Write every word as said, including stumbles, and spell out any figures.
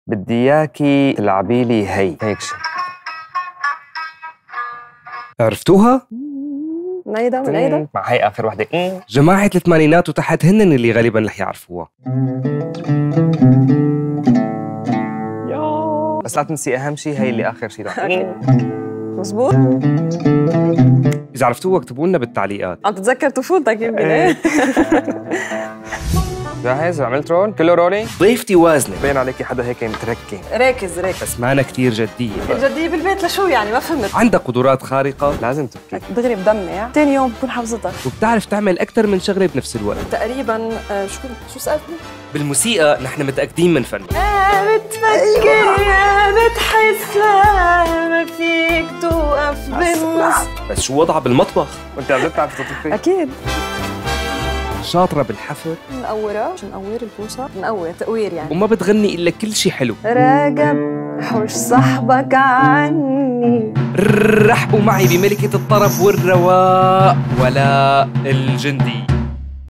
بدي اياكي تلعبي لي هي هيك شيء. عرفتوها؟ من ايدا من ايدا؟ مع هي اخر وحده. جماعة الثمانينات وتحت هن اللي غالبا رح يعرفوها. بس لا تنسي اهم شيء هي اللي اخر شيء. مزبوط. إذا عرفتوها اكتبوا لنا بالتعليقات. عم تتذكر طفولتك يمكن ايه؟ جاهز؟ عملت رول؟ كله رولي؟ ضيفتي وازنة بين عليكي حدا هيك متركي. راكز راكز. بس مانا كتير جدية. الجدية بالبيت لشو يعني؟ ما فهمت. عندها قدرات خارقة لازم تبكي. دغري بدمع، ثاني يوم بكون حافظتك. وبتعرف تعمل أكثر من شغلة بنفس الوقت. تقريبا آه شو شو سألتني؟ بالموسيقى نحن متأكدين من فن. يا بتفكر يا بتحس ما فيك توقف بالنص. بس شو وضعها بالمطبخ؟ وانت عم بتعرفي تطبخي؟ أكيد. شاطرة بالحفر منقورة، مش منقور البوصة، منقورة تقوير يعني. وما بتغني إلا كل شي حلو. راقب حوش صاحبك عني. رحبوا معي بملكة الطرب والرواق ولا الجندي.